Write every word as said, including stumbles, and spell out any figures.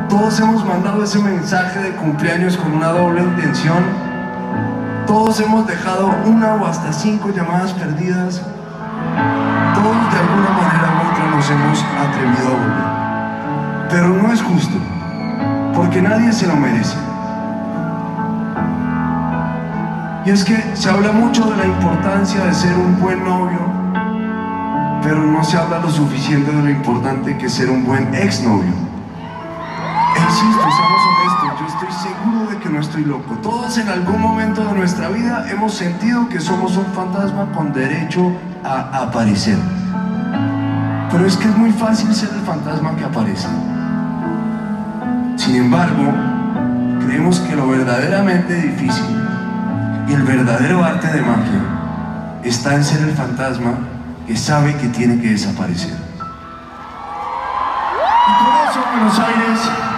Todos hemos mandado ese mensaje de cumpleaños con una doble intención. Todos hemos dejado una o hasta cinco llamadas perdidas. Todos de alguna manera u otra nos hemos atrevido a volver. Pero no es justo, porque nadie se lo merece. Y es que se habla mucho de la importancia de ser un buen novio, pero no se habla lo suficiente de lo importante que es ser un buen exnovio. E insisto, seamos honestos, yo estoy seguro de que no estoy loco. Todos en algún momento de nuestra vida hemos sentido que somos un fantasma con derecho a aparecer. Pero es que es muy fácil ser el fantasma que aparece. Sin embargo, creemos que lo verdaderamente difícil y el verdadero arte de magia está en ser el fantasma que sabe que tiene que desaparecer. Y por eso Buenos Aires